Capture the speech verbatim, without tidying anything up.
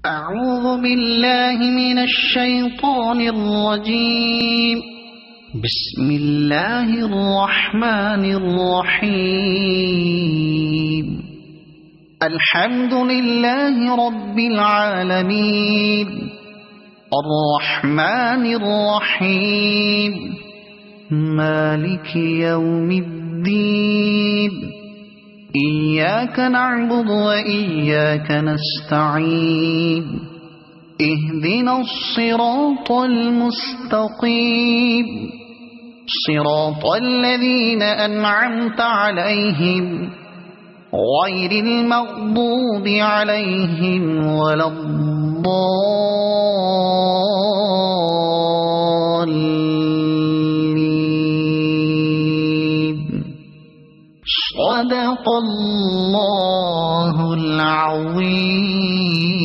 أعوذ بالله من الشيطان الرجيم. بسم الله الرحمن الرحيم. الحمد لله رب العالمين الرحمن الرحيم مالك يوم الدين. إياك نعبد وإياك نستعين. اهدنا الصراط المستقيم صراط الذين أنعمت عليهم غير المغضوب عليهم ولا الضالين. صدق الله العظيم.